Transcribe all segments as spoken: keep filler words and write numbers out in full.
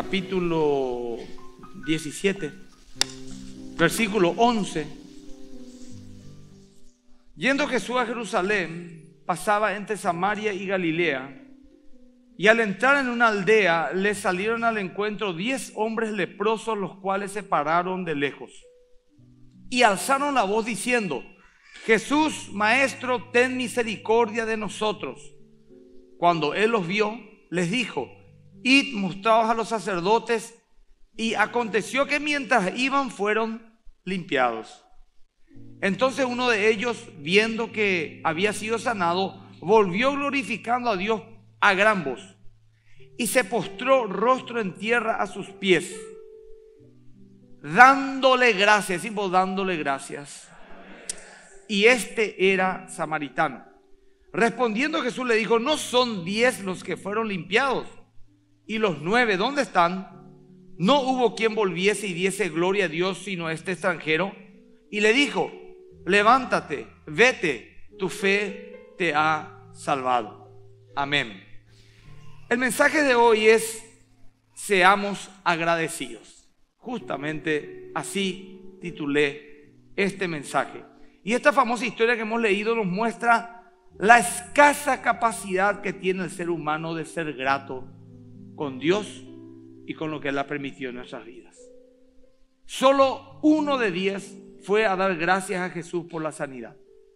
capítulo diecisiete, versículo once. Yendo Jesús a Jerusalén, pasaba entre Samaria y Galilea, y al entrar en una aldea, le salieron al encuentro diez hombres leprosos, los cuales se pararon de lejos y alzaron la voz diciendo: Jesús, Maestro, ten misericordia de nosotros. Cuando él los vio, les dijo: Id, mostraos a los sacerdotes. Y aconteció que mientras iban, fueron limpiados. Entonces uno de ellos, viendo que había sido sanado, volvió glorificando a Dios a gran voz, y se postró rostro en tierra a sus pies, dándole gracias. Y vos dándole gracias. Y este era samaritano. Respondiendo Jesús le dijo: ¿no son diez los que fueron limpiados? ¿Y los nueve dónde están? No hubo quien volviese y diese gloria a Dios sino este extranjero. Y le dijo: levántate, vete, tu fe te ha salvado. Amén. El mensaje de hoy es: seamos agradecidos. Justamente así titulé este mensaje. Y esta famosa historia que hemos leído nos muestra la escasa capacidad que tiene el ser humano de ser grato con Dios y con lo que Él ha permitido en nuestras vidas. Solo uno de diez fue a dar gracias a Jesús por la sanidad.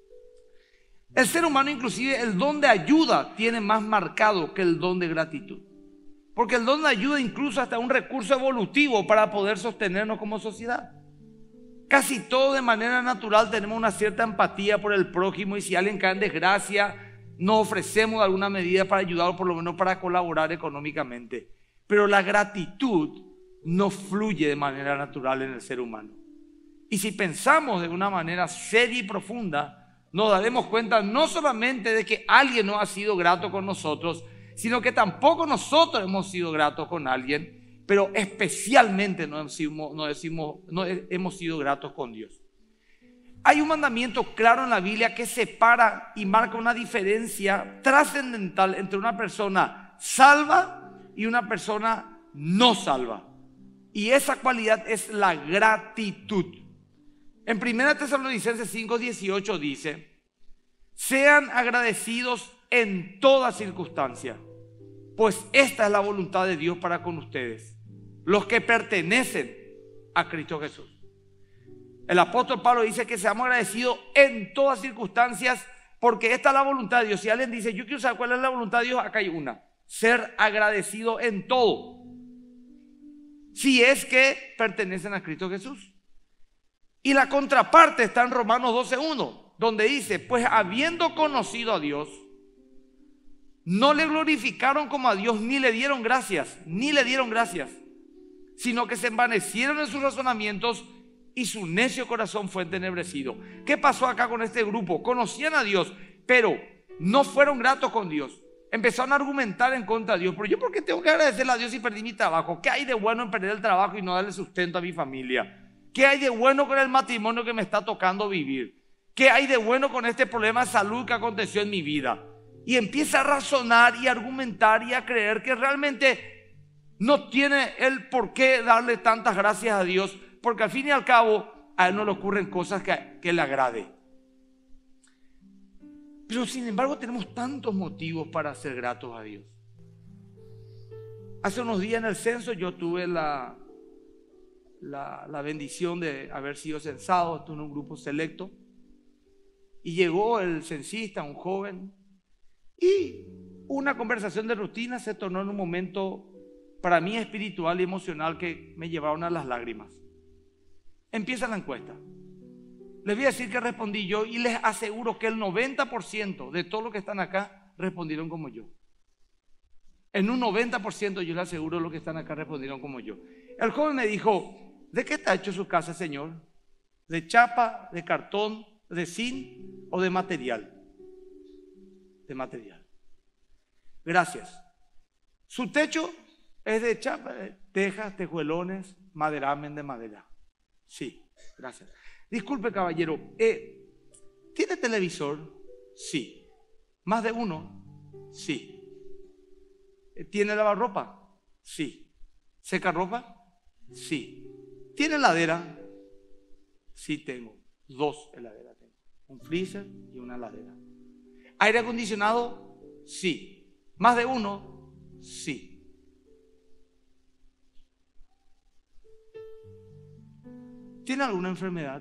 El ser humano, inclusive el don de ayuda, tiene más marcado que el don de gratitud. Porque el don de ayuda incluso hasta un recurso evolutivo para poder sostenernos como sociedad. Casi todo de manera natural tenemos una cierta empatía por el prójimo, y si alguien cae en desgracia, nos ofrecemos alguna medida para ayudar, o por lo menos para colaborar económicamente. Pero la gratitud no fluye de manera natural en el ser humano. Y si pensamos de una manera seria y profunda, nos daremos cuenta no solamente de que alguien no ha sido grato con nosotros, sino que tampoco nosotros hemos sido gratos con alguien, pero especialmente no, decimos, no, decimos, no hemos sido gratos con Dios. Hay un mandamiento claro en la Biblia que separa y marca una diferencia trascendental entre una persona salva y una persona no salva. Y esa cualidad es la gratitud. En primera Tesalonicenses cinco dieciocho dice: sean agradecidos en toda circunstancia, pues esta es la voluntad de Dios para con ustedes, los que pertenecen a Cristo Jesús. El apóstol Pablo dice que seamos agradecidos en todas circunstancias, porque esta es la voluntad de Dios. Si alguien dice: yo quiero saber cuál es la voluntad de Dios, acá hay una: ser agradecido en todo, si es que pertenecen a Cristo Jesús. Y la contraparte está en Romanos doce uno, donde dice: pues habiendo conocido a Dios, no le glorificaron como a Dios, ni le dieron gracias, ni le dieron gracias, sino que se envanecieron en sus razonamientos, y su necio corazón fue entenebrecido. ¿Qué pasó acá con este grupo? Conocían a Dios, pero no fueron gratos con Dios. Empezaron a argumentar en contra de Dios: pero yo, ¿por qué tengo que agradecerle a Dios si perdí mi trabajo? ¿Qué hay de bueno en perder el trabajo y no darle sustento a mi familia? ¿Qué hay de bueno con el matrimonio que me está tocando vivir? ¿Qué hay de bueno con este problema de salud que aconteció en mi vida? Y empieza a razonar y a argumentar y a creer que realmente no tiene él por qué darle tantas gracias a Dios, porque al fin y al cabo a él no le ocurren cosas que, que le agrade. Pero sin embargo tenemos tantos motivos para ser gratos a Dios. Hace unos días en el censo yo tuve la, la, la bendición de haber sido censado. Estuve en un grupo selecto y llegó el censista, un joven, y una conversación de rutina se tornó en un momento para mí espiritual y emocional que me llevaron a las lágrimas. Empieza la encuesta. Les voy a decir que respondí yo, y les aseguro que el noventa por ciento de todos los que están acá respondieron como yo. En un noventa por ciento yo les aseguro los que están acá respondieron como yo. El joven me dijo: ¿de qué está hecho su casa, señor? ¿De chapa, de cartón, de zinc o de material? De material. Gracias. Su techo es de chapa, tejas, tejuelones, maderamen de madera. Sí, gracias. Disculpe, caballero, eh, ¿tiene televisor? Sí. ¿Más de uno? Sí. ¿Tiene lavarropa? Sí. ¿Seca ropa? Sí. ¿Tiene heladera? Sí tengo. Dos heladeras tengo. Un freezer y una heladera. ¿Aire acondicionado? Sí. ¿Más de uno? Sí. ¿Tiene alguna enfermedad?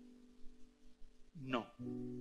No.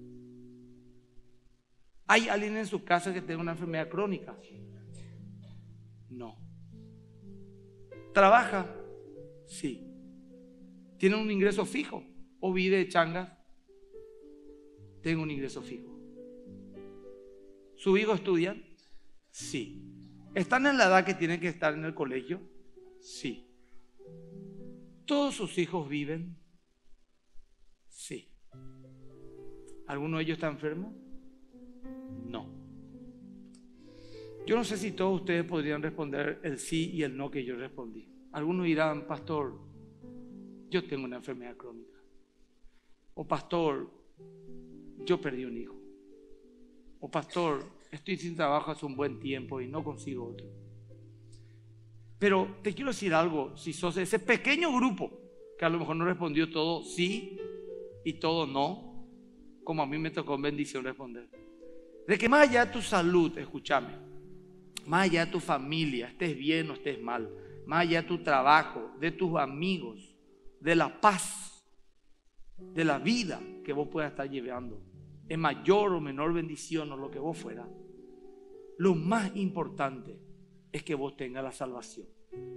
¿Hay alguien en su casa que tenga una enfermedad crónica? No. ¿Trabaja? Sí. ¿Tiene un ingreso fijo o vive de changas? Tengo un ingreso fijo. ¿Sus hijos estudian? Sí. ¿Están en la edad que tienen que estar en el colegio? Sí. ¿Todos sus hijos viven? Sí. ¿Alguno de ellos está enfermo? No. Yo no sé si todos ustedes podrían responder el sí y el no que yo respondí. Algunos dirán, pastor, yo tengo una enfermedad crónica. O pastor, yo perdí un hijo. O pastor, estoy sin trabajo hace un buen tiempo y no consigo otro. Pero te quiero decir algo, si sos ese pequeño grupo que a lo mejor no respondió todo sí y todo no, como a mí me tocó en bendición responder. De que más allá de tu salud, escúchame, más allá de tu familia, estés bien o estés mal, más allá de tu trabajo, de tus amigos, de la paz, de la vida que vos puedas estar llevando, en mayor o menor bendición o lo que vos fuera, lo más importante es que vos tengas la salvación.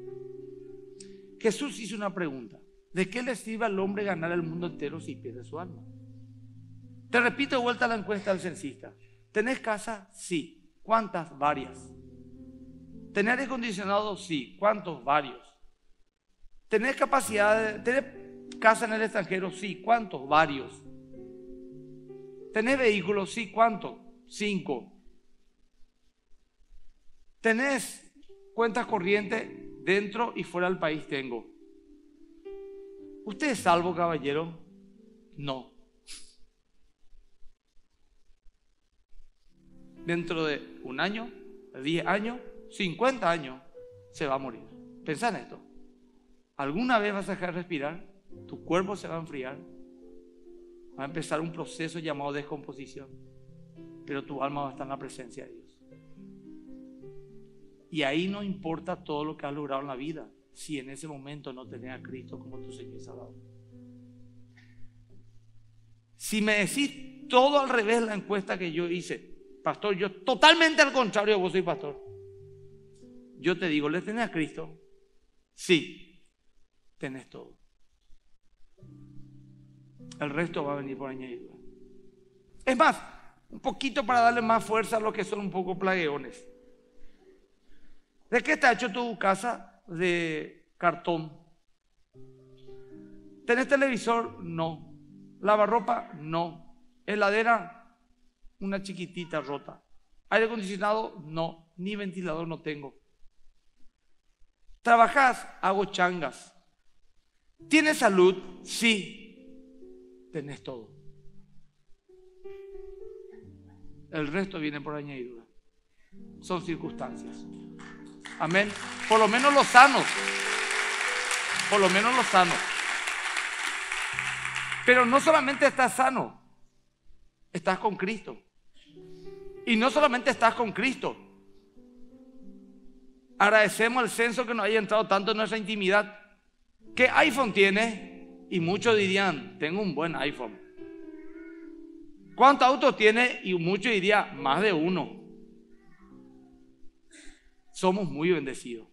Jesús hizo una pregunta: ¿de qué le sirve al hombre ganar el mundo entero si pierde su alma? Te repito de vuelta la encuesta del censista. ¿Tenés casa? Sí. ¿Cuántas? Varias. ¿Tenés aire acondicionado? Sí. ¿Cuántos? Varios. ¿Tenés capacidad de, ¿tenés casa en el extranjero? Sí. ¿Cuántos? Varios. ¿Tenés vehículos? Sí. ¿Cuántos? Cinco. ¿Tenés cuentas corrientes dentro y fuera del país? Tengo. ¿Usted es salvo, caballero? No. Dentro de un año, diez años, cincuenta años, se va a morir. Pensá en esto. ¿Alguna vez vas a dejar de respirar? Tu cuerpo se va a enfriar. Va a empezar un proceso llamado descomposición. Pero tu alma va a estar en la presencia de Dios. Y ahí no importa todo lo que has logrado en la vida, si en ese momento no tenés a Cristo como tu Señor y Salvador. Si me decís todo al revés la encuesta que yo hice, pastor, yo totalmente al contrario de vos soy pastor. Yo te digo, ¿le tenés a Cristo? Sí, tenés todo. El resto va a venir por añadidura. Es más, un poquito para darle más fuerza a los que son un poco plagueones. ¿De qué está hecho tu casa? De cartón. ¿Tenés televisor? No. ¿Lavarropa? No. ¿Heladera? Una chiquitita rota. ¿Aire acondicionado? No. Ni ventilador no tengo. ¿Trabajás? Hago changas. ¿Tienes salud? Sí. Tenés todo. El resto viene por añadidura. Son circunstancias. Amén. Por lo menos los sanos. Por lo menos los sanos. Pero no solamente estás sano, estás con Cristo. Y no solamente estás con Cristo. Agradecemos al censo que nos haya entrado tanto en nuestra intimidad. ¿Qué iPhone tiene? Y muchos dirían, tengo un buen iPhone. ¿Cuántos autos tiene? Y muchos dirían, más de uno. Somos muy bendecidos.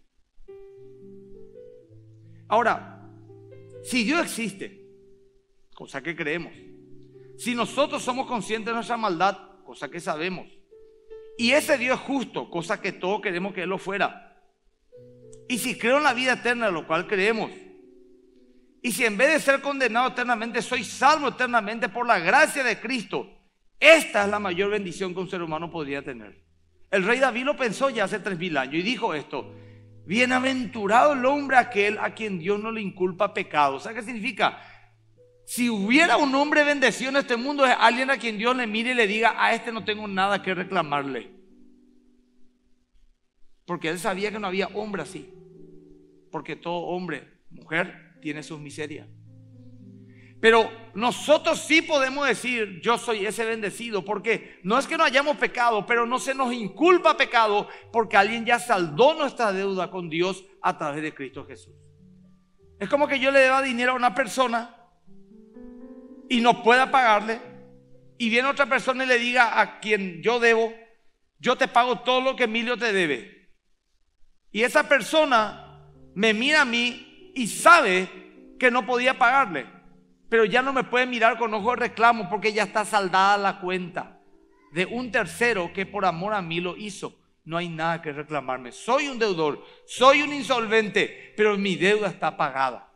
Ahora, si Dios existe, cosa que creemos, si nosotros somos conscientes de nuestra maldad, cosa que sabemos, y ese Dios es justo, cosa que todos queremos que Él lo fuera, y si creo en la vida eterna, lo cual creemos, y si en vez de ser condenado eternamente, soy salvo eternamente por la gracia de Cristo, esta es la mayor bendición que un ser humano podría tener. El rey David lo pensó ya hace tres mil años y dijo esto: bienaventurado el hombre aquel a quien Dios no le inculpa pecado. ¿Sabes qué significa? Si hubiera un hombre bendecido en este mundo, es alguien a quien Dios le mire y le diga, a este no tengo nada que reclamarle. Porque él sabía que no había hombre así. porque todo hombre, mujer, tiene sus miserias. Pero nosotros sí podemos decir, yo soy ese bendecido, porque no es que no hayamos pecado, pero no se nos inculpa pecado, porque alguien ya saldó nuestra deuda con Dios a través de Cristo Jesús. Es como que yo le deba dinero a una persona y no pueda pagarle, y viene otra persona y le diga a quien yo debo, yo te pago todo lo que Emilio te debe. Y esa persona me mira a mí y sabe que no podía pagarle, pero ya no me puede mirar con ojos de reclamo, porque ya está saldada la cuenta de un tercero que por amor a mí lo hizo. No hay nada que reclamarme. Soy un deudor, soy un insolvente, pero mi deuda está pagada.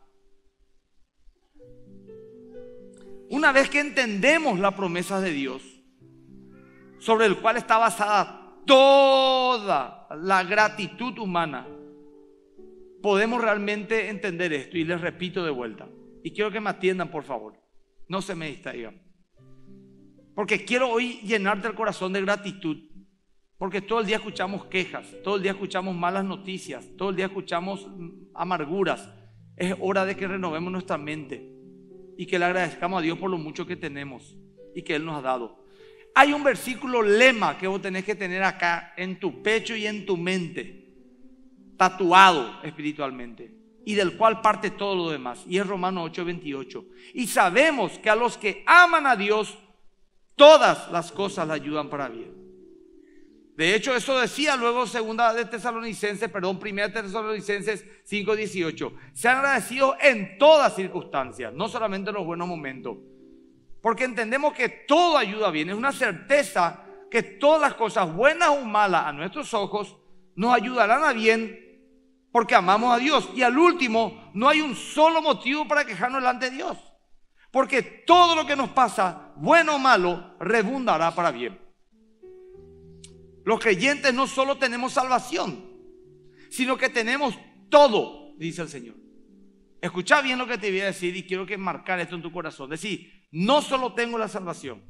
Una vez que entendemos las promesas de Dios, sobre el cual está basada toda la gratitud humana, podemos realmente entender esto. Y les repito de vuelta, y quiero que me atiendan, por favor, no se me distraigan, porque quiero hoy llenarte el corazón de gratitud. Porque todo el día escuchamos quejas, todo el día escuchamos malas noticias, todo el día escuchamos amarguras. Es hora de que renovemos nuestra mente y que le agradezcamos a Dios por lo mucho que tenemos y que Él nos ha dado. Hay un versículo lema que vos tenés que tener acá en tu pecho y en tu mente, tatuado espiritualmente, y del cual parte todo lo demás, y es Romanos ocho veintiocho. Y sabemos que a los que aman a Dios, todas las cosas le ayudan para bien. De hecho, eso decía luego segunda de Tesalonicenses, perdón, primera de Tesalonicenses cinco dieciocho. Sean agradecidos en todas circunstancias, no solamente en los buenos momentos. Porque entendemos que todo ayuda bien. Es una certeza que todas las cosas buenas o malas a nuestros ojos nos ayudarán a bien, porque amamos a Dios. Y al último, no hay un solo motivo para quejarnos delante de Dios, porque todo lo que nos pasa, bueno o malo, redundará para bien. Los creyentes no solo tenemos salvación, sino que tenemos todo, dice el Señor. Escucha bien lo que te voy a decir, y quiero que marcar esto en tu corazón. Decir, no solo tengo la salvación,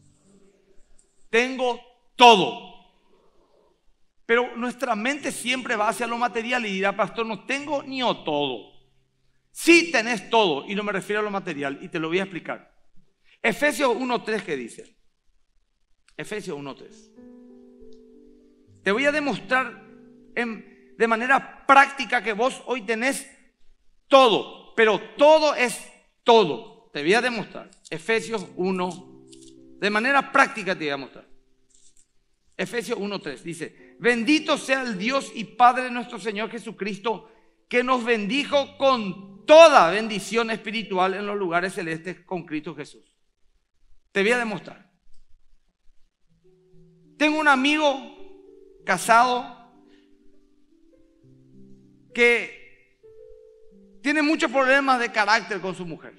tengo todo. Pero nuestra mente siempre va hacia lo material y dirá, pastor, no tengo ni o todo. Sí tenés todo, y no me refiero a lo material, y te lo voy a explicar. Efesios uno tres, ¿qué dice? Efesios uno tres. Te voy a demostrar en, de manera práctica que vos hoy tenés todo, pero todo es todo. Te voy a demostrar. Efesios uno, de manera práctica te voy a mostrar. Efesios uno tres dice, bendito sea el Dios y Padre de nuestro Señor Jesucristo, que nos bendijo con toda bendición espiritual en los lugares celestes con Cristo Jesús. Te voy a demostrar. Tengo un amigo casado que tiene muchos problemas de carácter con su mujer,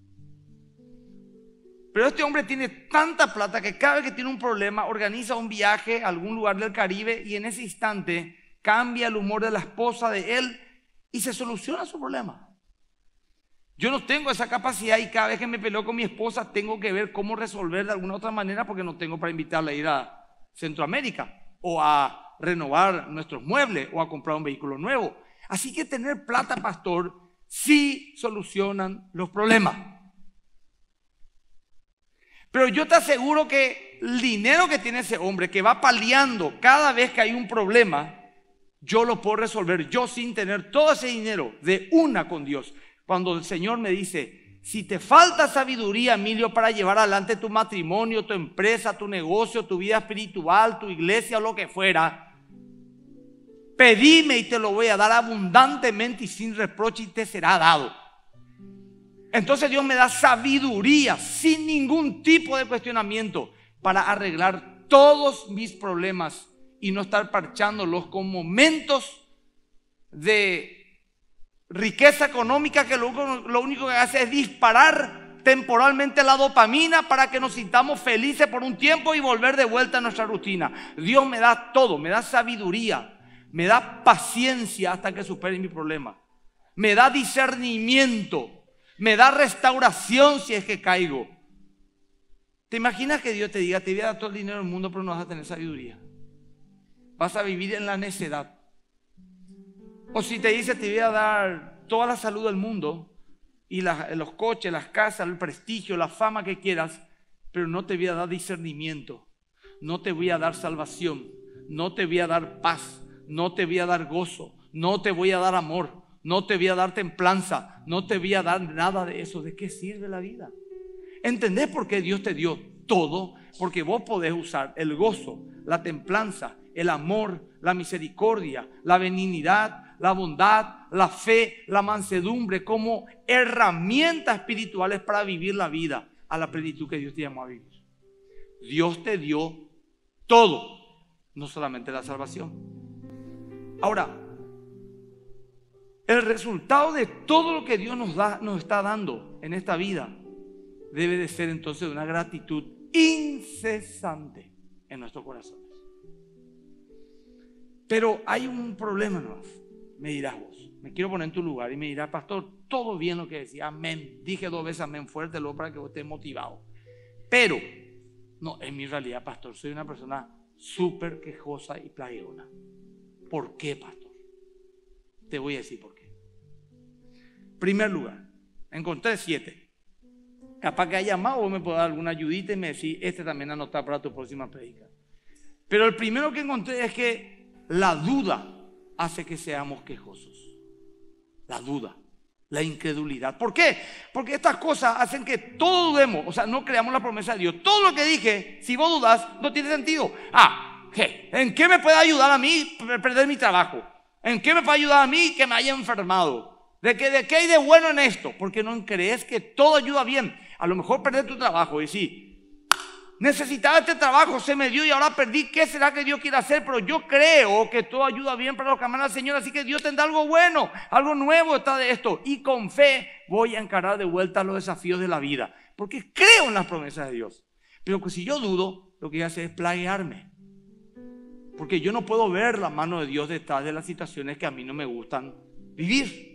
pero este hombre tiene tanta plata que cada vez que tiene un problema organiza un viaje a algún lugar del Caribe, y en ese instante cambia el humor de la esposa de él y se soluciona su problema. Yo no tengo esa capacidad, y cada vez que me peleo con mi esposa tengo que ver cómo resolver de alguna otra manera, porque no tengo para invitarla a ir a Centroamérica o a renovar nuestros muebles o a comprar un vehículo nuevo. Así que tener plata, pastor, sí solucionan los problemas. Pero yo te aseguro que el dinero que tiene ese hombre, que va paliando cada vez que hay un problema, yo lo puedo resolver yo sin tener todo ese dinero de una con Dios. Cuando el Señor me dice, si te falta sabiduría, Emilio, para llevar adelante tu matrimonio, tu empresa, tu negocio, tu vida espiritual, tu iglesia o lo que fuera, pedime y te lo voy a dar abundantemente y sin reproche, y te será dado. Entonces Dios me da sabiduría sin ningún tipo de cuestionamiento para arreglar todos mis problemas y no estar parchándolos con momentos de riqueza económica que lo, lo único que hace es disparar temporalmente la dopamina para que nos sintamos felices por un tiempo y volver de vuelta a nuestra rutina. Dios me da todo, me da sabiduría, me da paciencia hasta que supere mi problema, me da discernimiento, me da restauración si es que caigo. ¿Te imaginas que Dios te diga, te voy a dar todo el dinero del mundo, pero no vas a tener sabiduría? Vas a vivir en la necedad. O si te dice te voy a dar toda la salud del mundo y la, los coches, las casas, el prestigio, la fama que quieras, pero no te voy a dar discernimiento, no te voy a dar salvación, no te voy a dar paz, no te voy a dar gozo, no te voy a dar amor, no te voy a dar templanza, no te voy a dar nada de eso. ¿De qué sirve la vida? ¿Entendés por qué Dios te dio todo? Porque vos podés usar el gozo, la templanza, el amor, la misericordia, la benignidad, la bondad, la fe, la mansedumbre como herramientas espirituales para vivir la vida a la plenitud que Dios te llamó a vivir. Dios te dio todo, no solamente la salvación. Ahora, el resultado de todo lo que Dios nos da, nos está dando en esta vida debe de ser entonces una gratitud incesante en nuestros corazones. Pero hay un problema más. Me dirás vos, me quiero poner en tu lugar y me dirás, pastor, todo bien lo que decía, amén. Dije dos veces amén fuerte, luego para que vos estés motivado. Pero, no, en mi realidad, pastor, soy una persona súper quejosa y plagueona. ¿Por qué, pastor? Te voy a decir por qué. Primer lugar, encontré siete. Capaz que haya más, vos me podés dar alguna ayudita y me decís, este también anotar para tu próxima predica. Pero el primero que encontré es que la duda hace que seamos quejosos. La duda, la incredulidad. ¿Por qué? Porque estas cosas hacen que todo dudemos. O sea, no creamos la promesa de Dios. Todo lo que dije, si vos dudas, no tiene sentido. Ah, ¿qué? ¿En qué me puede ayudar a mí perder mi trabajo? ¿En qué me puede ayudar a mí que me haya enfermado? ¿De qué, de qué hay de bueno en esto? Porque no crees que todo ayuda bien. A lo mejor perder tu trabajo y sí, necesitaba este trabajo, se me dio y ahora perdí. ¿Qué será que Dios quiere hacer? Pero yo creo que todo ayuda bien para los que aman al Señor. Así que Dios tendrá algo bueno, algo nuevo está de esto. Y con fe voy a encarar de vuelta los desafíos de la vida. Porque creo en las promesas de Dios. Pero que si yo dudo, lo que voy a hacer es plaguearme. Porque yo no puedo ver la mano de Dios detrás de las situaciones que a mí no me gustan vivir.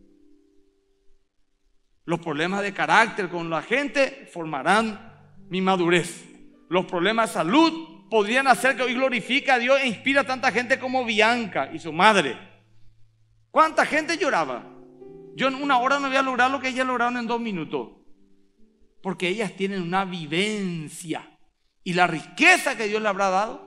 Los problemas de carácter con la gente formarán mi madurez. Los problemas de salud podrían hacer que hoy glorifique a Dios e inspire a tanta gente como Bianca y su madre. ¿Cuánta gente lloraba? Yo en una hora no voy a lograr lo que ellas lograron en dos minutos. Porque ellas tienen una vivencia y la riqueza que Dios le habrá dado.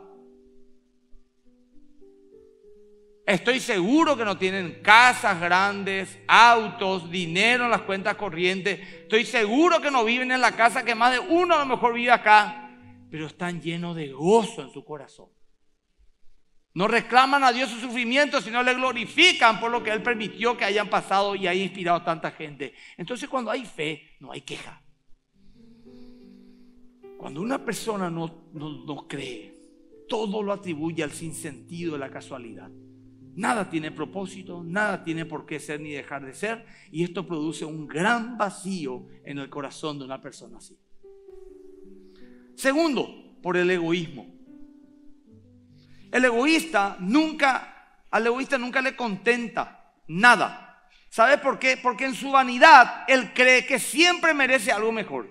Estoy seguro que no tienen casas grandes, autos, dinero en las cuentas corrientes. Estoy seguro que no viven en la casa que más de uno a lo mejor vive acá. Pero están llenos de gozo en su corazón. No reclaman a Dios su sufrimiento, sino le glorifican por lo que Él permitió que hayan pasado y haya inspirado a tanta gente. Entonces cuando hay fe, no hay queja. Cuando una persona no, no, no cree, todo lo atribuye al sinsentido de la casualidad. Nada tiene propósito, nada tiene por qué ser ni dejar de ser, y esto produce un gran vacío en el corazón de una persona así. Segundo, por el egoísmo. El egoísta nunca, al egoísta nunca le contenta nada. ¿Sabe por qué? Porque en su vanidad él cree que siempre merece algo mejor.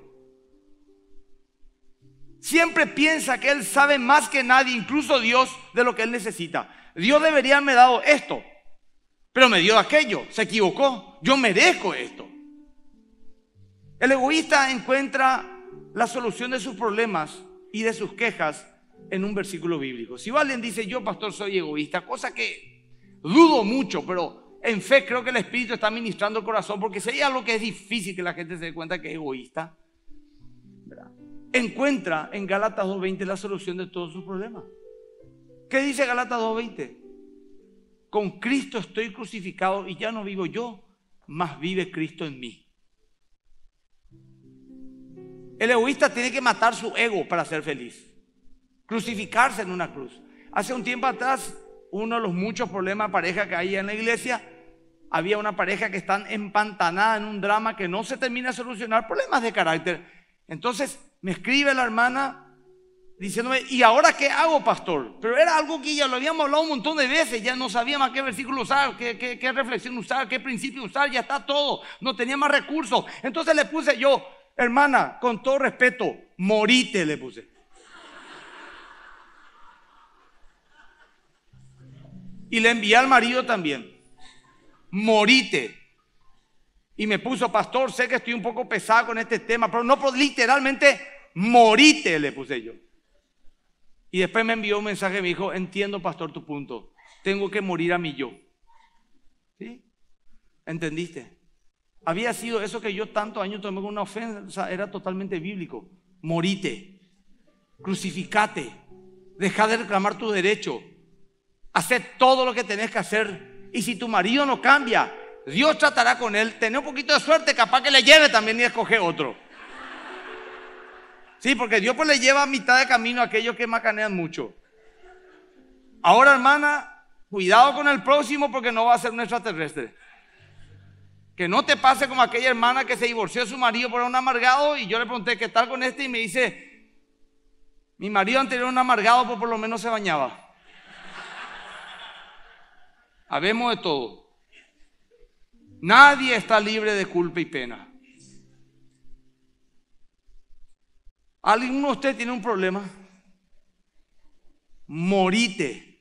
Siempre piensa que él sabe más que nadie, incluso Dios, de lo que él necesita. Dios debería haberme dado esto, pero me dio aquello, se equivocó, yo merezco esto. El egoísta encuentra la solución de sus problemas y de sus quejas en un versículo bíblico. Si alguien dice, yo pastor soy egoísta, cosa que dudo mucho, pero en fe creo que el Espíritu está ministrando el corazón, porque si hay algo que es difícil que la gente se dé cuenta que es egoísta, ¿verdad? Encuentra en Gálatas dos veinte la solución de todos sus problemas. ¿Qué dice Gálatas dos veinte? Con Cristo estoy crucificado y ya no vivo yo, mas vive Cristo en mí. El egoísta tiene que matar su ego para ser feliz. Crucificarse en una cruz. Hace un tiempo atrás, uno de los muchos problemas de pareja que hay en la iglesia, había una pareja que están empantanada en un drama que no se termina de solucionar, problemas de carácter. Entonces me escribe la hermana diciéndome, ¿y ahora qué hago, pastor? Pero era algo que ya lo habíamos hablado un montón de veces, ya no sabía más qué versículo usar, qué, qué, qué reflexión usar, qué principio usar, ya está todo, no tenía más recursos. Entonces le puse yo, hermana, con todo respeto, morite, le puse. Y le envié al marido también. morite. Y me puso, pastor, sé que estoy un poco pesado con este tema, pero no, pero literalmente morite, le puse yo. Y después me envió un mensaje y me dijo, entiendo, pastor, tu punto. Tengo que morir a mi yo. ¿Sí? ¿Entendiste? Había sido eso que yo tantos años tomé como una ofensa, era totalmente bíblico. Morite, crucificate, deja de reclamar tu derecho, haz todo lo que tenés que hacer. Y si tu marido no cambia, Dios tratará con él. Tené un poquito de suerte, capaz que le lleve también y escoge otro. Sí, porque Dios pues le lleva a mitad de camino a aquellos que macanean mucho. Ahora, hermana, cuidado con el próximo porque no va a ser un extraterrestre. Que no te pase como aquella hermana que se divorció de su marido por un amargado, y yo le pregunté qué tal con este y me dice, mi marido anterior era un amargado, pero por lo menos se bañaba. Habemos de todo. Nadie está libre de culpa y pena. ¿Alguno de ustedes tiene un problema? Morite.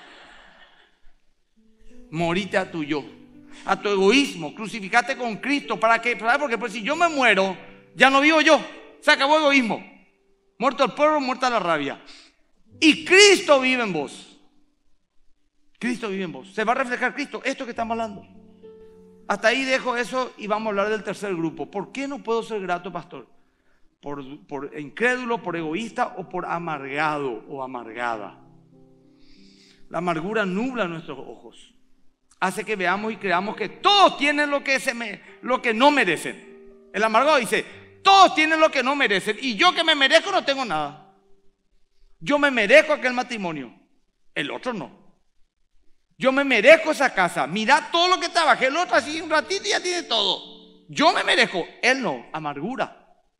Morite a tu yo, a tu egoísmo. Crucificate con Cristo. ¿Para qué? ¿Sabes? Porque pues, si yo me muero, ya no vivo yo. Se acabó el egoísmo. Muerto el pueblo, muerta la rabia. Y Cristo vive en vos. Cristo vive en vos. Se va a reflejar Cristo. Esto que estamos hablando. Hasta ahí dejo eso y vamos a hablar del tercer grupo. ¿Por qué no puedo ser grato, pastor? Por, por incrédulo, por egoísta o por amargado o amargada. La amargura nubla nuestros ojos. Hace que veamos y creamos que todos tienen lo que, se me, lo que no merecen. El amargado dice, todos tienen lo que no merecen y yo que me merezco no tengo nada. Yo me merezco aquel matrimonio, el otro no. Yo me merezco esa casa, mira todo lo que trabajé, el otro así un ratito y ya tiene todo. Yo me merezco, él no, amargura.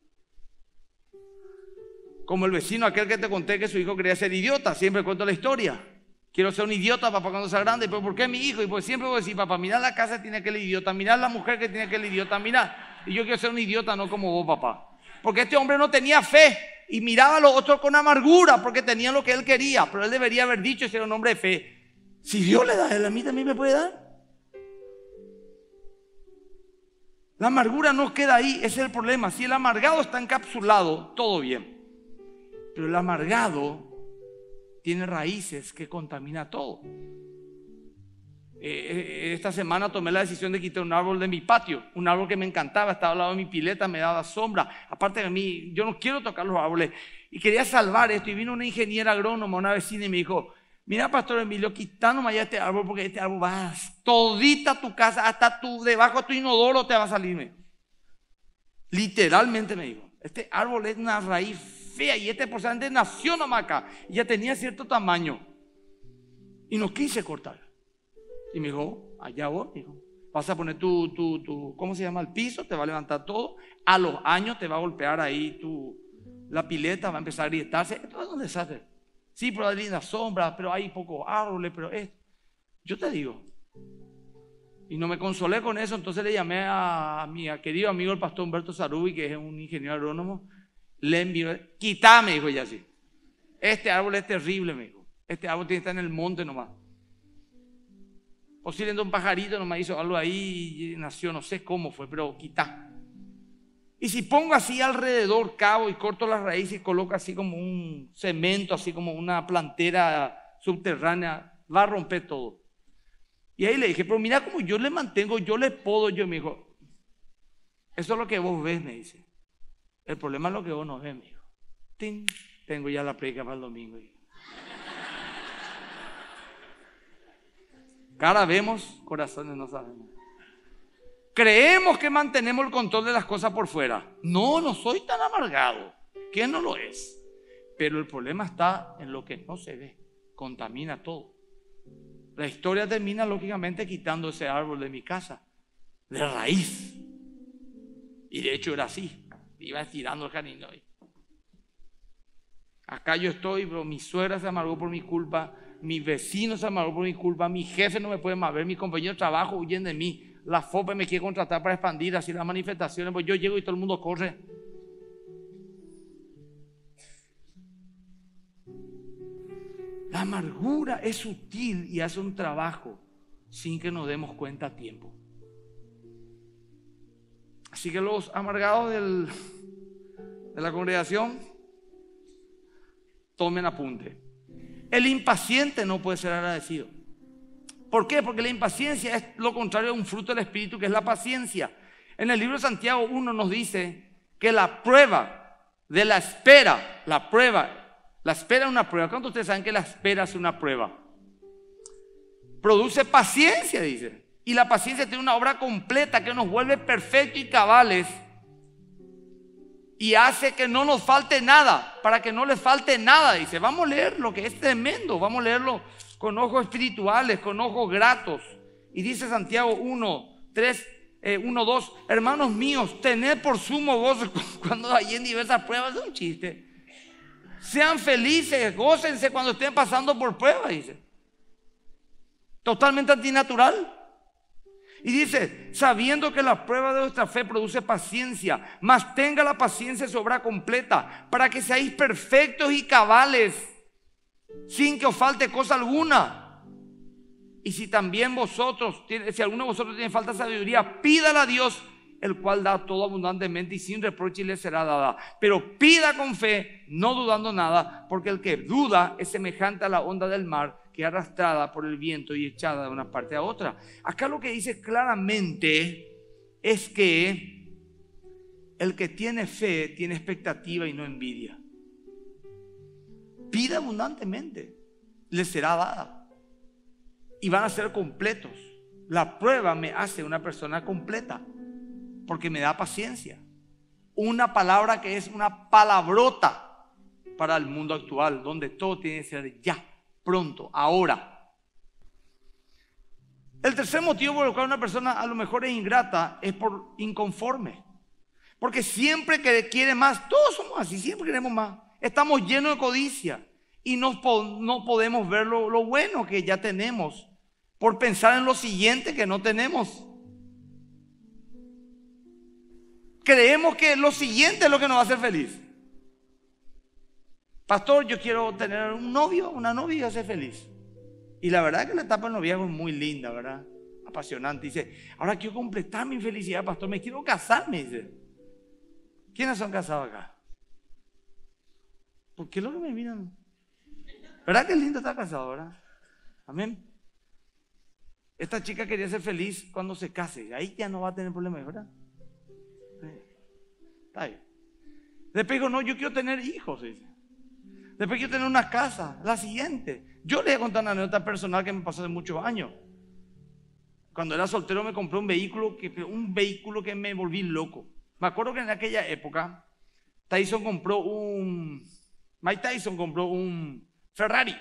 Como el vecino aquel que te conté que su hijo quería ser idiota, siempre cuento la historia. Quiero ser un idiota, papá, cuando sea grande. ¿Pero por qué mi hijo? Y pues siempre voy a decir, papá, mirá la casa que tiene aquel idiota, mirá la mujer que tiene aquel idiota, mirá. Y yo quiero ser un idiota, no como vos, papá. Porque este hombre no tenía fe y miraba a los otros con amargura porque tenían lo que él quería. Pero él debería haber dicho, ese era un hombre de fe. Si Dios le da, él a mí también me puede dar. La amargura no queda ahí, ese es el problema. Si el amargado está encapsulado, todo bien. Pero el amargado tiene raíces que contamina todo. Eh, esta semana tomé la decisión de quitar un árbol de mi patio, un árbol que me encantaba, estaba al lado de mi pileta, me daba sombra. Aparte de mí, yo no quiero tocar los árboles y quería salvar esto. Y vino una ingeniera agrónoma, una vecina, y me dijo, mira, pastor Emilio, quita nomás ya este árbol porque este árbol va todita tu casa, hasta tu, debajo de tu inodoro te va a salir. Literalmente me dijo, este árbol es una raíz fea y este posiblemente nació nomás acá y ya tenía cierto tamaño y no quise cortar. Y me dijo, allá vos, dijo, vas a poner tu, tu, tu, ¿cómo se llama? El piso, te va a levantar todo, a los años te va a golpear ahí tu, la pileta, va a empezar a grietarse, esto es un desastre. Sí, pero hay linda sombra, pero hay pocos árboles, pero es, yo te digo. Y no me consolé con eso, entonces le llamé a mi querido amigo el pastor Humberto Sarubi, que es un ingeniero agrónomo. Le envió, quítame, dijo ella así. Este árbol es terrible, me dijo. Este árbol tiene que estar en el monte nomás. Posiblemente un pajarito nomás hizo algo ahí y nació, no sé cómo fue, pero quita. Y si pongo así alrededor, cabo y corto las raíces y coloco así como un cemento, así como una plantera subterránea, va a romper todo. Y ahí le dije, pero mira cómo yo le mantengo, yo le podo, yo me dijo, eso es lo que vos ves, me dice. El problema es lo que vos no ves, me dijo. ¡Tin! Tengo ya la predica para el domingo. Cara vemos, corazones no sabemos. Creemos que mantenemos el control de las cosas por fuera. No, no soy tan amargado. ¿Quién no lo es? Pero el problema está en lo que no se ve. Contamina todo. La historia termina lógicamente quitando ese árbol de mi casa, de raíz. Y de hecho era así. Iba estirando el jardín hoy. Acá yo estoy, pero mi suegra se amargó por mi culpa, mi vecino se amargó por mi culpa, mi jefe no me puede más ver, mis compañeros de trabajo huyen de mí, la FOPE me quiere contratar para expandir así las manifestaciones, pues yo llego y todo el mundo corre. La amargura es sutil y hace un trabajo sin que nos demos cuenta a tiempo. Así que los amargados del, de la congregación, tomen apunte. El impaciente no puede ser agradecido. ¿Por qué? Porque la impaciencia es lo contrario a un fruto del Espíritu, que es la paciencia. En el libro de Santiago uno nos dice que la prueba de la espera, la prueba, la espera es una prueba. ¿Cuántos de ustedes saben que la espera es una prueba? Produce paciencia, dice. Y la paciencia tiene una obra completa que nos vuelve perfectos y cabales y hace que no nos falte nada, para que no les falte nada. Dice, vamos a leer lo que es tremendo, vamos a leerlo con ojos espirituales, con ojos gratos. Y dice Santiago uno, tres, eh, uno, dos, hermanos míos, tened por sumo gozo cuando hay en diversas pruebas. Es un chiste. Sean felices, gócense cuando estén pasando por pruebas, dice. Totalmente antinatural. Y dice, sabiendo que la prueba de vuestra fe produce paciencia, mas tenga la paciencia su obra completa, para que seáis perfectos y cabales, sin que os falte cosa alguna. Y si también vosotros, si alguno de vosotros tiene falta de sabiduría, pídala a Dios, el cual da todo abundantemente y sin reproche, y le será dada. Pero pida con fe, no dudando nada, porque el que duda es semejante a la onda del mar, que es arrastrada por el viento y echada de una parte a otra. Acá lo que dice claramente es que el que tiene fe tiene expectativa y no envidia. Pida abundantemente, le será dada y van a ser completos. La prueba me hace una persona completa porque me da paciencia. Una palabra que es una palabrota para el mundo actual, donde todo tiene que ser ya, pronto, ahora. El tercer motivo por el cual una persona a lo mejor es ingrata es por inconforme. Porque siempre que quiere más, todos somos así, siempre queremos más. Estamos llenos de codicia y no, no podemos ver lo, lo bueno que ya tenemos por pensar en lo siguiente que no tenemos. Creemos que lo siguiente es lo que nos va a hacer feliz. Pastor, yo quiero tener un novio, una novia y hacer feliz. Y la verdad es que la etapa del noviazgo es muy linda, ¿verdad? Apasionante. Dice, ahora quiero completar mi felicidad, pastor, me quiero casar, me dice. ¿Quiénes son casados acá? ¿Por qué es lo que me miran? ¿Verdad que es lindo estar casado, verdad? Amén. Esta chica quería ser feliz cuando se case. Ahí ya no va a tener problemas, ¿verdad? Está bien. Después dijo, no, yo quiero tener hijos, dice. Después quiero tener una casa. La siguiente. Yo le voy a contar una anécdota personal que me pasó hace muchos años. Cuando era soltero me compré un vehículo que, un vehículo que me volví loco. Me acuerdo que en aquella época Tyson compró un Mike Tyson compró un Ferrari.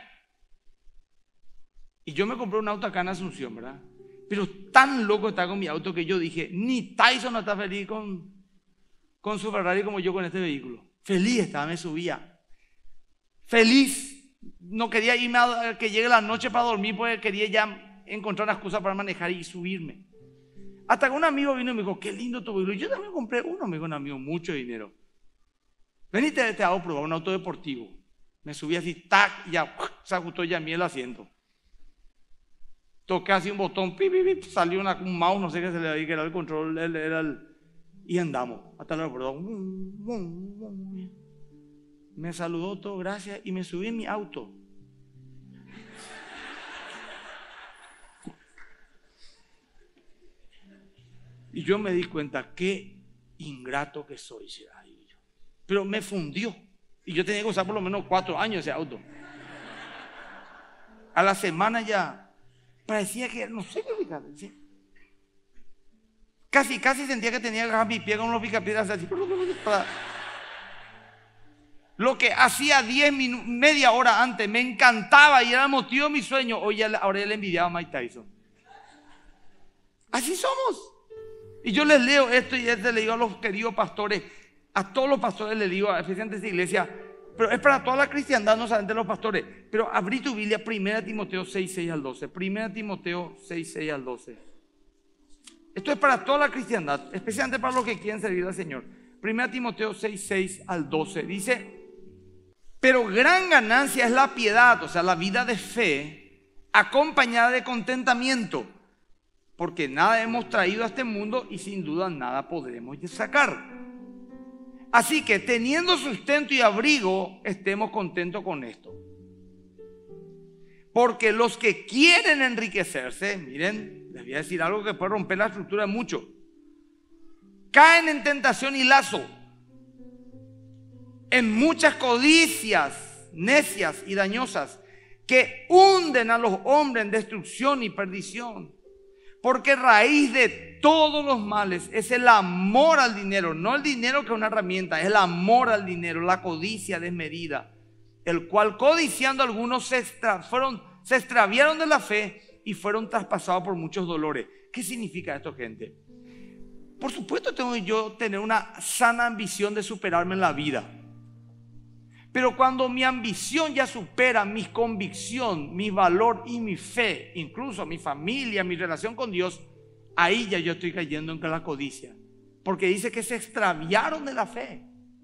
Y yo me compré un auto acá en Asunción, ¿verdad? Pero tan loco estaba con mi auto que yo dije, ni Tyson no está feliz con, con su Ferrari como yo con este vehículo. Feliz estaba, me subía. Feliz. No quería irme a que llegue la noche para dormir porque quería ya encontrar una excusa para manejar y subirme. Hasta que un amigo vino y me dijo, qué lindo tu vehículo. Yo también compré uno, me dijo un amigo, mucho dinero. Vení, te, te hago probar un auto deportivo. Me subí así, tac, y ya se ajustó ya a mí el asiento. Toqué así un botón, pip, pip, pip, salió una, un mouse, no sé qué se le dio, que era el control, era el, y andamos hasta el aeropuerto. Me saludó todo, gracias, y me subí en mi auto. Y yo me di cuenta qué ingrato que soy, pero me fundió. Y yo tenía que usar por lo menos cuatro años ese auto. A la semana ya parecía que, no sé qué fíjate, ¿sí? Casi, casi sentía que tenía que agarrar mi pie con los picapiedras así. Lo que hacía diez minutos, media hora antes, me encantaba y era el motivo de mi sueño. Hoy ya, ahora ya le envidiaba a Mike Tyson. Así somos. Y yo les leo esto y este le digo a los queridos pastores, a todos los pastores les digo, especialmente a esta iglesia, pero es para toda la cristiandad, no solamente los pastores. Pero abrí tu Biblia, primera Timoteo seis, seis al doce. primera Timoteo seis, seis al doce. Esto es para toda la cristiandad, especialmente para los que quieren servir al Señor. primera Timoteo seis, seis al doce. Dice, pero gran ganancia es la piedad, o sea, la vida de fe, acompañada de contentamiento. porque nada hemos traído a este mundo y sin duda nada podremos sacar. Así que teniendo sustento y abrigo, estemos contentos con esto. Porque los que quieren enriquecerse, miren, les voy a decir algo que puede romper la estructura de mucho, caen en tentación y lazo, en muchas codicias necias y dañosas que hunden a los hombres en destrucción y perdición. Porque raíz de todos los males es el amor al dinero, no el dinero que es una herramienta, es el amor al dinero, la codicia desmedida, el cual codiciando algunos se, extra, fueron, se extraviaron de la fe y fueron traspasados por muchos dolores. ¿Qué significa esto, gente? Por supuesto tengo yo tener una sana ambición de superarme en la vida. Pero cuando mi ambición ya supera mi convicción, mi valor y mi fe, incluso mi familia, mi relación con Dios, ahí ya yo estoy cayendo en la codicia. Porque dice que se extraviaron de la fe.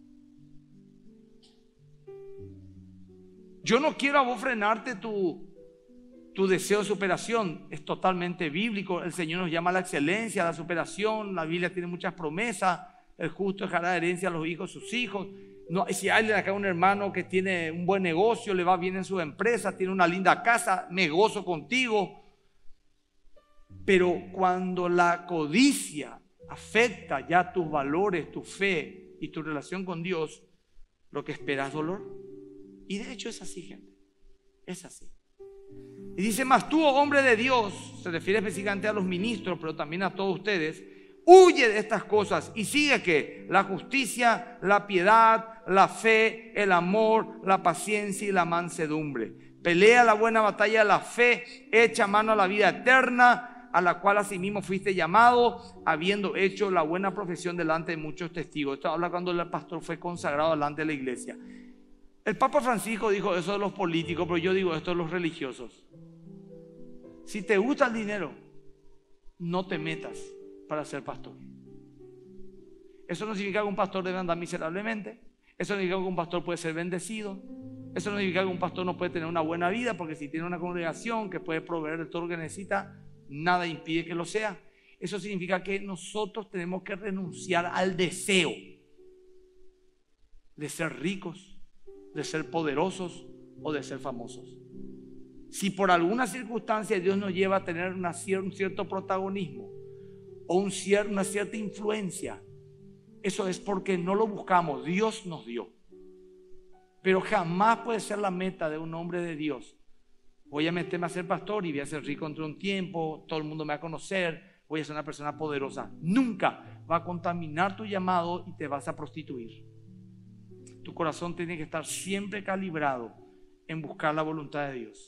Yo no quiero a vos frenarte tu, tu deseo de superación. Es totalmente bíblico. El Señor nos llama a la excelencia, a la superación. La Biblia tiene muchas promesas. El justo dejará herencia a los hijos de sus hijos. No, si hay acá un hermano que tiene un buen negocio, le va bien en su empresa, tiene una linda casa, me gozo contigo. Pero cuando la codicia afecta ya tus valores, tu fe y tu relación con Dios, lo que esperas es dolor. Y de hecho es así, gente, es así. Y dice: mas tú, oh hombre de Dios, se refiere específicamente a los ministros, pero también a todos ustedes, huye de estas cosas y sigue que la justicia, la piedad, la fe, el amor, la paciencia y la mansedumbre. Pelea la buena batalla de la fe, echa mano a la vida eterna, a la cual asimismo fuiste llamado, habiendo hecho la buena profesión delante de muchos testigos. Esto habla cuando el pastor fue consagrado delante de la iglesia. El Papa Francisco dijo eso de los políticos, pero yo digo esto de los religiosos. Si te gusta el dinero, no te metas para ser pastor. Eso no significa que un pastor debe andar miserablemente. Eso no significa que un pastor puede ser bendecido. Eso no significa que un pastor no puede tener una buena vida, porque si tiene una congregación que puede proveer de todo lo que necesita, nada impide que lo sea. Eso significa que nosotros tenemos que renunciar al deseo de ser ricos, de ser poderosos o de ser famosos. Si por alguna circunstancia Dios nos lleva a tener una, un cierto protagonismo o un cier, una cierta influencia, eso es porque no lo buscamos, Dios nos dio. Pero jamás puede ser la meta de un hombre de Dios: voy a meterme a ser pastor y voy a ser rico entre un tiempo, todo el mundo me va a conocer, voy a ser una persona poderosa. Nunca va a contaminar tu llamado y te vas a prostituir. Tu corazón tiene que estar siempre calibrado en buscar la voluntad de Dios.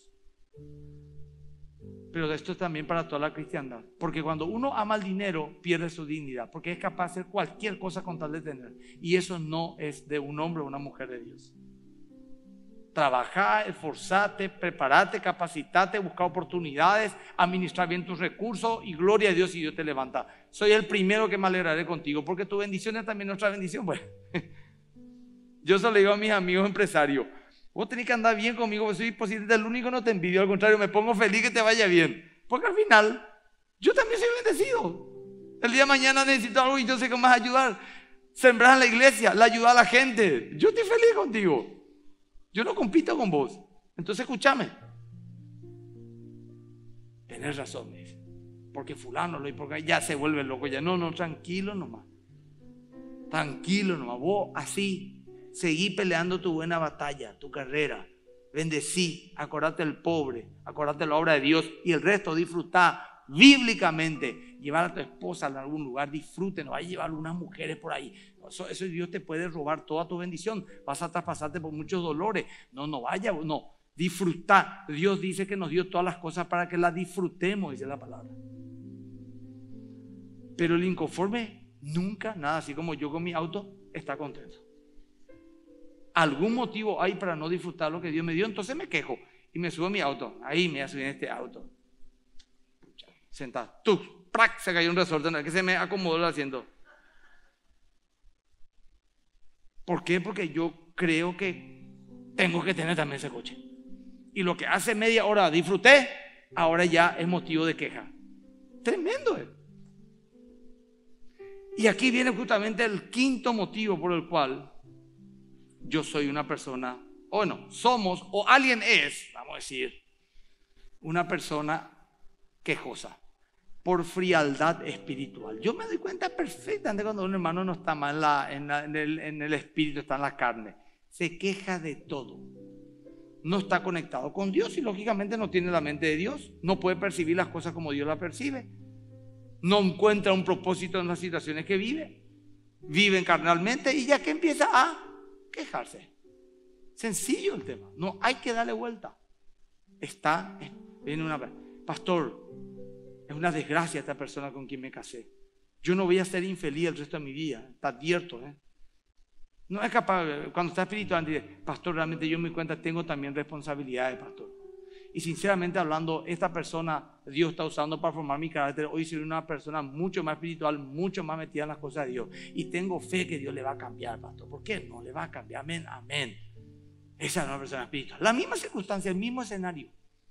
Pero esto es también para toda la cristiandad, porque cuando uno ama el dinero pierde su dignidad, porque es capaz de hacer cualquier cosa con tal de tener, y eso no es de un hombre o una mujer de Dios. Trabaja, esforzate, prepárate, capacitate, busca oportunidades, administrar bien tus recursos y gloria a Dios si Dios te levanta. Soy el primero que me alegraré contigo, porque tu bendición es también nuestra bendición. Bueno, yo se lo digo a mis amigos empresarios: vos tenés que andar bien conmigo, porque soy posiblemente el único, no te envidio, al contrario, me pongo feliz que te vaya bien, porque al final yo también soy bendecido. El día de mañana necesito algo y yo sé que me vas a ayudar. Sembrar en la iglesia, la ayuda a la gente, yo estoy feliz contigo. Yo no compito con vos. Entonces escúchame. Tenés razón, me dice, porque fulano lo y porque ya se vuelve loco. Ya no, no, tranquilo nomás. Tranquilo nomás. Vos así seguí peleando tu buena batalla, tu carrera. Bendecí, acordate del pobre, acordate de la obra de Dios, y el resto disfrutá bíblicamente. Llevar a tu esposa a algún lugar, disfrute, no vaya a llevar unas mujeres por ahí. Eso, eso Dios te puede robar toda tu bendición. Vas a traspasarte por muchos dolores. No, no vaya, no. Disfrutar. Dios dice que nos dio todas las cosas para que las disfrutemos, dice la palabra. Pero el inconforme nunca, nada, así como yo con mi auto, está contento. Algún motivo hay para no disfrutar lo que Dios me dio, entonces me quejo y me subo a mi auto. Ahí me voy a subir en este auto. Sentado. ¡Tú! ¡Prac! Se cayó un resorte en el que se me acomodó el asiento. ¿Por qué? Porque yo creo que tengo que tener también ese coche. Y lo que hace media hora disfruté, ahora ya es motivo de queja. tremendo es. Y aquí viene justamente el quinto motivo por el cual yo soy una persona, o no, somos, o alguien es, vamos a decir, una persona quejosa, por frialdad espiritual. Yo me doy cuenta perfectamente cuando un hermano no está mal en, la, en, la, en, el, en el espíritu, está en la carne. Se queja de todo. No está conectado con Dios y lógicamente no tiene la mente de Dios. No puede percibir las cosas como Dios las percibe. No encuentra un propósito en las situaciones que vive. Vive carnalmente y ya que empieza a quejarse. Sencillo el tema. No hay que darle vuelta. Está en una... Pastor, es una desgracia esta persona con quien me casé. Yo no voy a ser infeliz el resto de mi vida. Está advierto, ¿eh? No es capaz, cuando está espiritual, dice, pastor, realmente yo me doy cuenta, tengo también responsabilidades, pastor. Y sinceramente hablando, esta persona Dios está usando para formar mi carácter. Hoy soy una persona mucho más espiritual, mucho más metida en las cosas de Dios. Y tengo fe que Dios le va a cambiar, pastor. ¿Por qué? No le va a cambiar. Amén, amén. Esa es una persona espiritual. La misma circunstancia, el mismo escenario.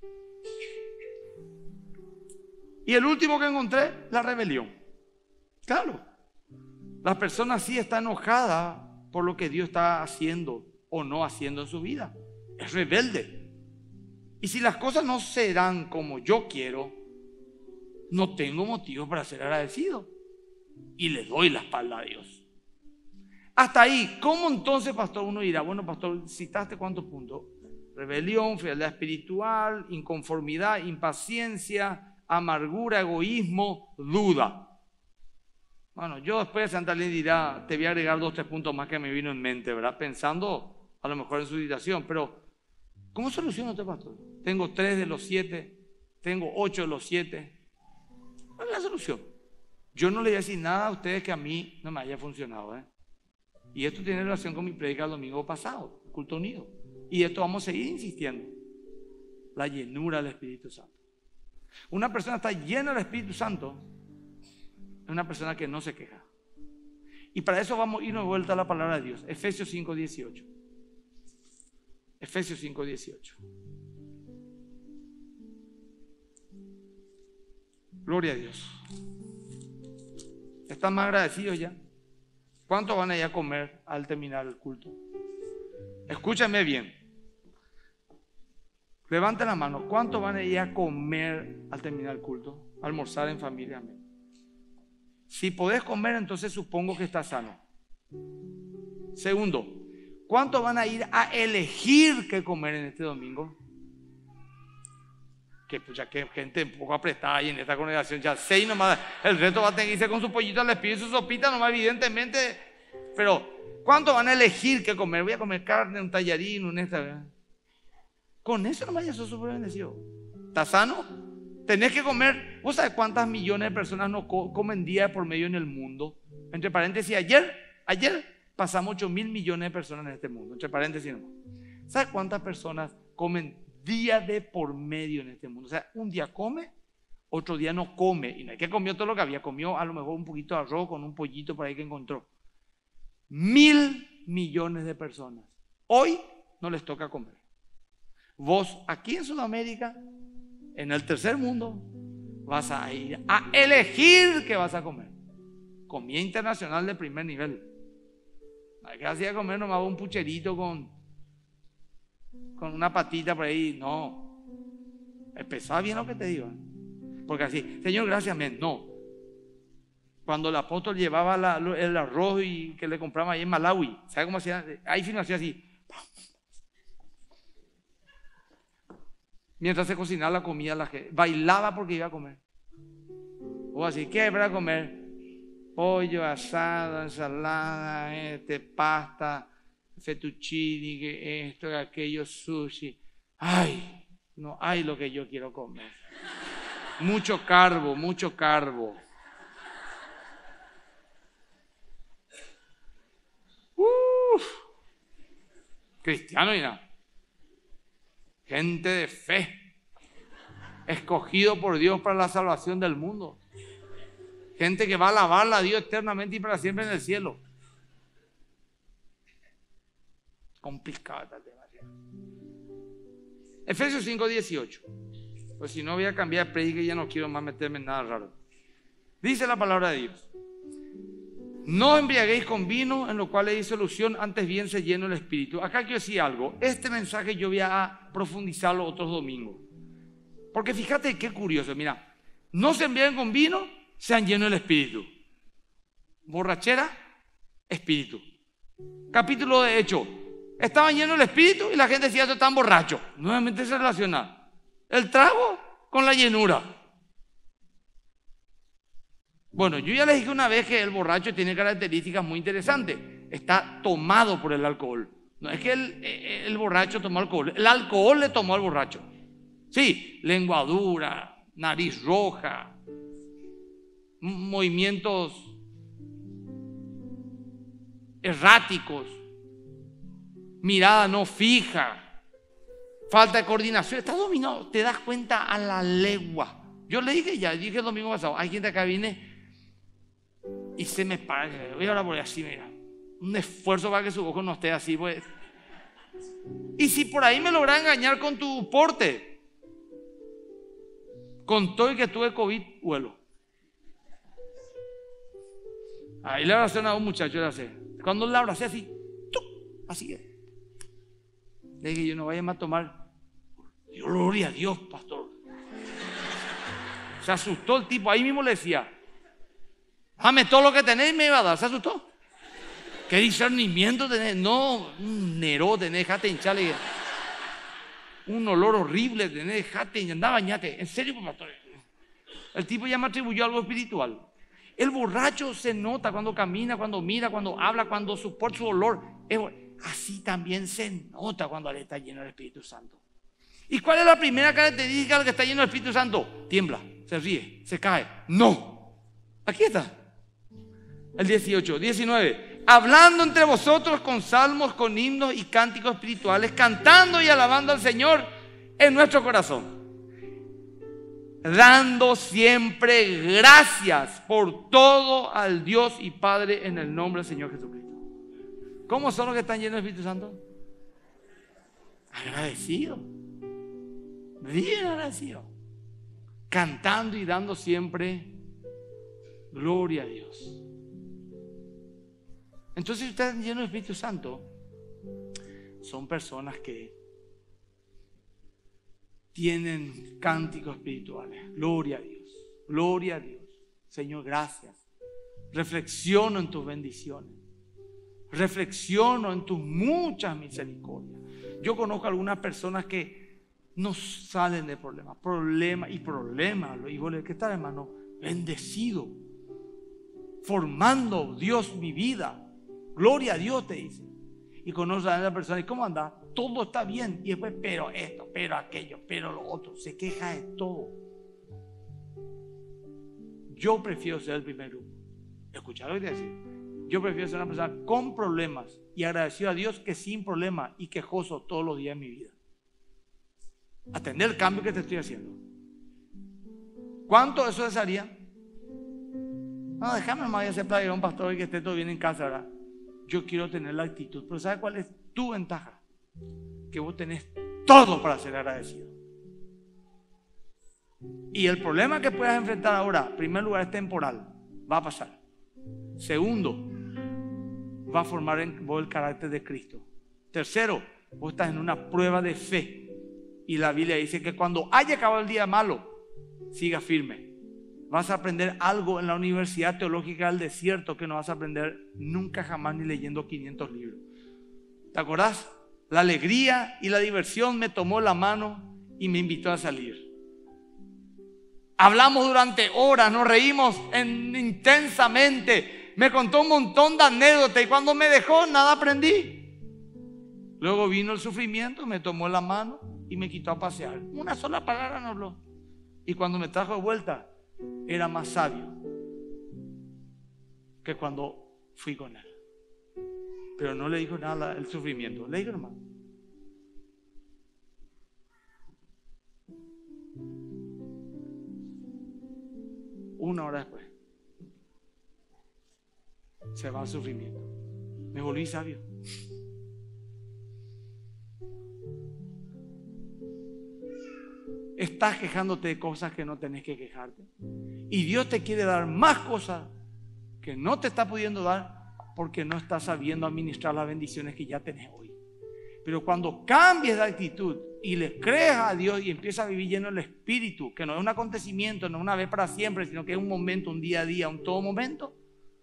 Y el último que encontré, la rebelión. Claro, la persona sí está enojada por lo que Dios está haciendo o no haciendo en su vida. Es rebelde. Y si las cosas no se dan como yo quiero, no tengo motivo para ser agradecido. Y le doy la espalda a Dios. Hasta ahí, ¿cómo entonces, pastor? Uno dirá, bueno, pastor, citaste cuántos puntos. Rebelión, frialdad espiritual, inconformidad, impaciencia, amargura, egoísmo, duda. Bueno, yo después de Santa Elena dirá, te voy a agregar dos, tres puntos más que me vino en mente, ¿verdad? Pensando a lo mejor en su situación, pero ¿cómo soluciono este pastor? Tengo tres de los siete, tengo ocho de los siete. ¿Cuál es la solución? Yo no le voy a decir nada a ustedes que a mí no me haya funcionado, ¿eh? Y esto tiene relación con mi prédica el domingo pasado, culto unido. Y esto vamos a seguir insistiendo. La llenura del Espíritu Santo. Una persona está llena del Espíritu Santo, es una persona que no se queja. Y para eso vamos a irnos de vuelta a la palabra de Dios. Efesios cinco dieciocho. Efesios cinco dieciocho. Gloria a Dios. ¿Están más agradecidos ya? ¿Cuántos van a ir a comer al terminar el culto? Escúchame bien. Levanten la mano. ¿Cuántos van a ir a comer al terminar el culto? Almorzar en familia. Amén. Si podés comer, entonces supongo que estás sano. Segundo, ¿cuántos van a ir a elegir qué comer en este domingo? Que pues ya que gente un poco apretada ahí en esta congregación, ya seis nomás, el resto va a tener que irse con su pollito al espíritu y su sopita nomás, evidentemente. Pero ¿cuántos van a elegir qué comer? Voy a comer carne, un tallarín, un esta. Con eso nomás ya sos súper bendecido. ¿Estás sano? Tenés que comer. ¿Vos sabés cuántas millones de personas no comen día por medio en el mundo? Entre paréntesis, ayer, ayer pasamos ocho mil millones de personas en este mundo. Entre paréntesis nomás. ¿Sabes cuántas personas comen día de por medio en este mundo? O sea, un día come, otro día no come. Y no es que comió todo lo que había. Comió a lo mejor un poquito de arroz con un pollito por ahí que encontró. Mil millones de personas. Hoy no les toca comer. Vos aquí en Sudamérica, en el tercer mundo, vas a ir a elegir qué vas a comer. Comida internacional de primer nivel. Hay que hacía comer nomás un pucherito con, con una patita por ahí. No. Empezá bien lo que te digo. Porque así, Señor, gracias, amén. No. Cuando el apóstol llevaba la, el arroz y que le compraba ahí en Malawi, ¿sabe cómo hacía? Ahí fino hacía así. Mientras se cocinaba la comida, la gente bailaba porque iba a comer. O así, ¿qué hay para comer? Pollo asado, ensalada, este, pasta, fettuccini, que esto, aquello, sushi. Ay, no hay lo que yo quiero comer. Mucho carbo, mucho carbo. Uf, cristiano y nada. Gente de fe, escogido por Dios para la salvación del mundo. Gente que va a alabarla a Dios eternamente y para siempre en el cielo. Complicado este tema. Efesios cinco dieciocho. Pues si no voy a cambiar de predica y ya no quiero más meterme en nada raro. Dice la palabra de Dios: no os embriaguéis con vino, en lo cual hay disolución, antes bien se lleno el espíritu. Acá quiero decir algo. Este mensaje yo voy a profundizarlo otros domingos, porque fíjate qué curioso. Mira, no se embriaguen con vino, sean llenos del espíritu. Borrachera, espíritu. Capítulo de Hechos: estaban llenos del espíritu y la gente decía: están borrachos. Nuevamente se relaciona el trago con la llenura. Bueno, yo ya les dije una vez que el borracho tiene características muy interesantes. Está tomado por el alcohol. No es que el, el borracho tomó alcohol, el alcohol le tomó al borracho. Sí, lenguadura, nariz roja, movimientos erráticos, mirada no fija, falta de coordinación. Está dominado, te das cuenta a la legua. Yo le dije ya, dije el domingo pasado, hay gente acá viene y se me para, voy a hablar por así, mira, un esfuerzo para que su ojo no esté así, pues. Y si por ahí me logras engañar con tu porte, con todo y que tuve COVID, vuelo. Ahí le abracé a un muchacho, le abracé. Cuando le abracé así, ¡tuc! Así es. Le dije: yo no vaya más a tomar. Dios, gloria a Dios, pastor. Se asustó el tipo, ahí mismo le decía: dame todo lo que tenés y me iba a dar. Se asustó. ¿Qué discernimiento tenés? No, un Neró tenés, dejate hinchar. Un olor horrible tenés, dejate, anda, bañate. En serio, pastor. El tipo ya me atribuyó algo espiritual. El borracho se nota cuando camina, cuando mira, cuando habla, cuando soporta su olor. Así también se nota cuando él está lleno del Espíritu Santo. ¿Y cuál es la primera característica del que está lleno del Espíritu Santo? Tiembla, se ríe, se cae. No. Aquí está. El dieciocho, diecinueve. Hablando entre vosotros con salmos, con himnos y cánticos espirituales, cantando y alabando al Señor en nuestro corazón, dando siempre gracias por todo al Dios y Padre en el nombre del Señor Jesucristo. ¿Cómo son los que están llenos del Espíritu Santo? Agradecidos. Bien agradecidos. Cantando y dando siempre gloria a Dios. Entonces, si ustedes están llenos del Espíritu Santo, son personas que tienen cánticos espirituales. Gloria a Dios, gloria a Dios. Señor, gracias. Reflexiono en tus bendiciones. Reflexiono en tus muchas misericordias. Yo conozco algunas personas que no salen de problemas, problemas y problemas. Y vos le dices: ¿qué tal, hermano? Bendecido, formando Dios mi vida. Gloria a Dios, te dice. Y conoces a la persona: ¿y cómo anda? Todo está bien. Y después, pero esto, pero aquello, pero lo otro. Se queja de todo. Yo prefiero ser el primer grupo. Escuchar lo que te voy a decir. Yo prefiero ser una persona con problemas y agradecido a Dios que sin problemas y quejoso todos los días de mi vida. Atender el cambio que te estoy haciendo. ¿Cuánto eso desearía? No, déjame más voy a hacer para ir a un pastor y que esté todo bien en casa, ¿verdad? Yo quiero tener la actitud. Pero ¿sabes cuál es tu ventaja? Que vos tenés todo para ser agradecido. Y el problema que puedas enfrentar ahora, en primer lugar, es temporal. Va a pasar. Segundo, va a formar en vos el carácter de Cristo. Tercero, vos estás en una prueba de fe. Y la Biblia dice que cuando haya acabado el día malo, siga firme. Vas a aprender algo en la Universidad Teológica del Desierto que no vas a aprender nunca jamás ni leyendo quinientos libros. ¿Te acordás? La alegría y la diversión me tomó la mano y me invitó a salir. Hablamos durante horas, nos reímos en, intensamente. Me contó un montón de anécdotas y cuando me dejó nada aprendí. Luego vino el sufrimiento, me tomó la mano y me quitó a pasear. Una sola palabra no habló. Y cuando me trajo de vuelta, era más sabio que cuando fui con él. Pero no le dijo nada el sufrimiento. Le dijo nomás: una hora después se va el sufrimiento. Me volví sabio. Estás quejándote de cosas que no tenés que quejarte. Y Dios te quiere dar más cosas que no te está pudiendo dar porque no estás sabiendo administrar las bendiciones que ya tenés hoy. Pero cuando cambies de actitud y le crees a Dios y empiezas a vivir lleno del Espíritu, que no es un acontecimiento, no es una vez para siempre, sino que es un momento, un día a día, un todo momento,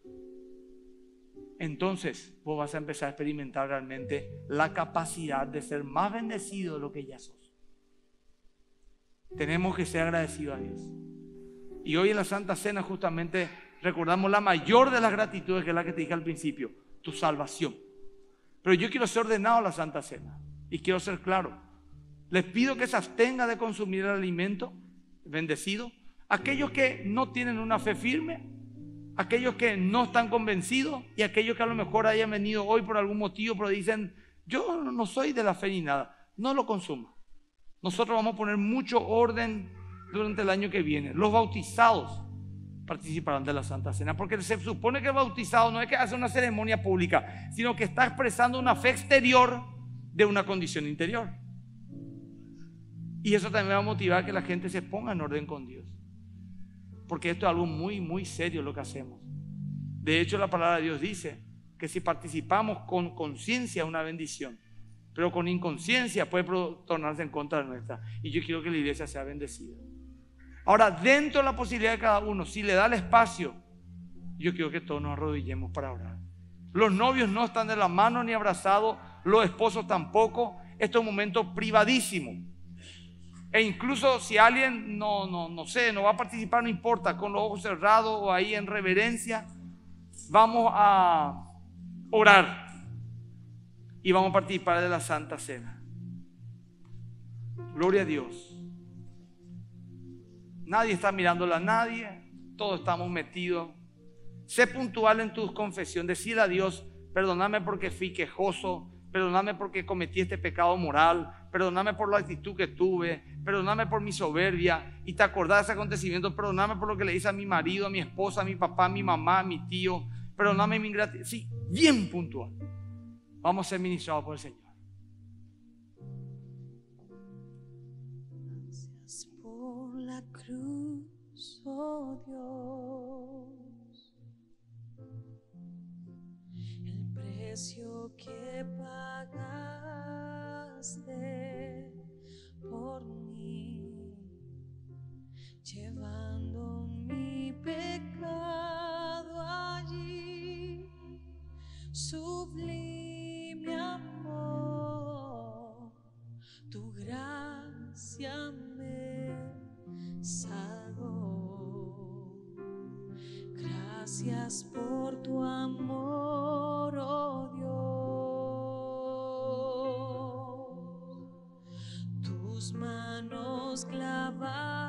entonces vos vas a empezar a experimentar realmente la capacidad de ser más bendecido de lo que ya sos. Tenemos que ser agradecidos a Dios. Y hoy en la Santa Cena justamente recordamos la mayor de las gratitudes, que es la que te dije al principio, tu salvación. Pero yo quiero ser ordenado a la Santa Cena y quiero ser claro. Les pido que se abstengan de consumir el alimento bendecido. Aquellos que no tienen una fe firme, aquellos que no están convencidos y aquellos que a lo mejor hayan venido hoy por algún motivo, pero dicen, yo no soy de la fe ni nada, no lo consuman. Nosotros vamos a poner mucho orden durante el año que viene. Los bautizados participarán de la Santa Cena, porque se supone que el bautizado no es que hace una ceremonia pública, sino que está expresando una fe exterior de una condición interior. Y eso también va a motivar que la gente se ponga en orden con Dios, porque esto es algo muy, muy serio lo que hacemos. De hecho, la palabra de Dios dice que si participamos con conciencia es una bendición, pero con inconsciencia puede tornarse en contra de nuestra. Y yo quiero que la iglesia sea bendecida. Ahora, dentro de la posibilidad de cada uno, si le da el espacio, yo quiero que todos nos arrodillemos para orar. Los novios no están de la mano ni abrazados, los esposos tampoco. Esto es un momento privadísimo. E incluso si alguien no, no, no sé, no va a participar, no importa, con los ojos cerrados o ahí en reverencia, vamos a orar y vamos a participar de la Santa Cena. Gloria a Dios. Nadie está mirándola a nadie, todos estamos metidos. Sé puntual en tu confesión, decir a Dios, perdóname porque fui quejoso, perdóname porque cometí este pecado moral, perdóname por la actitud que tuve, perdóname por mi soberbia, y te acordás de ese acontecimiento, perdóname por lo que le hice a mi marido, a mi esposa, a mi papá, a mi mamá, a mi tío, perdóname mi ingratitud. Sí, bien puntual. Vamos a ser ministrados por el Señor. Gracias por la cruz, oh Dios, el precio que pagaste por mí, llevando mi pecado allí, sublime amor, tu gracia me salvó. Gracias por tu amor, oh Dios, tus manos clavadas